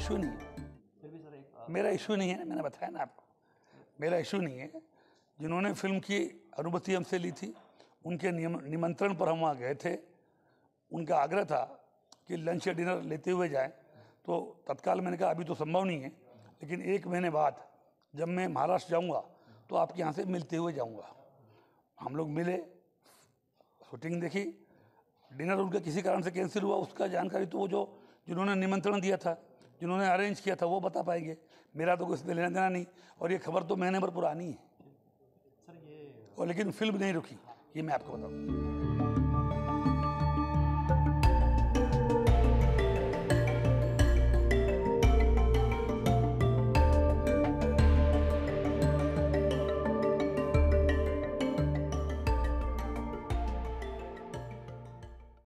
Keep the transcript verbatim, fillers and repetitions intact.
Issue नहीं है, फिर भी सर एक मेरा इशू नहीं है, मैंने बताया ना आपको, मेरा इशू नहीं है। जिन्होंने फिल्म की अनुमति हमसे ली थी, उनके निमंत्रण पर हम वहाँ गए थे। उनका आग्रह था कि लंच या डिनर लेते हुए जाएं, तो तत्काल मैंने कहा अभी तो संभव नहीं है, लेकिन एक महीने बाद जब मैं महाराष्ट्र जाऊंगा तो आपके यहाँ से मिलते हुए जाऊंगा। हम लोग मिले, शूटिंग देखी, डिनर उनका किसी कारण से कैंसिल हुआ, उसका जानकारी तो वो जो जिन्होंने निमंत्रण दिया था, जिन्होंने अरेंज किया था, वो बता पाएंगे। मेरा तो कुछ लेना देना नहीं, और ये खबर तो महीने भर पुरानी है। सर ये और लेकिन फिल्म नहीं रुकी, ये मैं आपको बताऊँ।